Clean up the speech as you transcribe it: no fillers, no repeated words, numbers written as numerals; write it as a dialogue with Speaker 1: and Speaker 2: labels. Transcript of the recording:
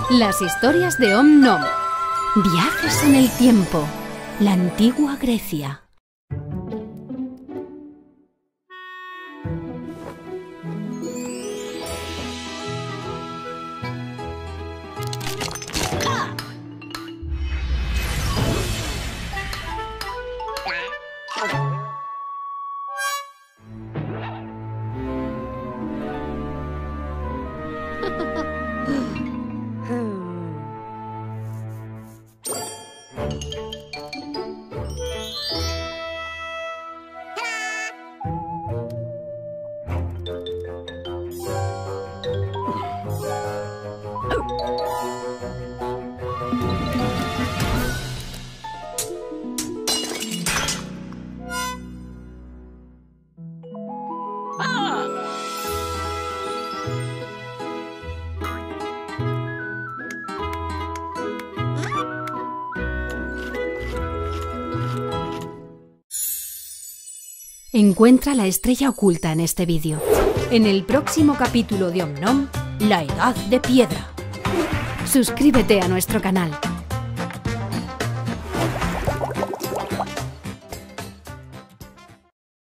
Speaker 1: Las historias de Om Nom. Viajes en el tiempo. La antigua Grecia. Encuentra la estrella oculta en este vídeo. En el próximo capítulo de Om Nom, la Edad de Piedra. Suscríbete a nuestro canal.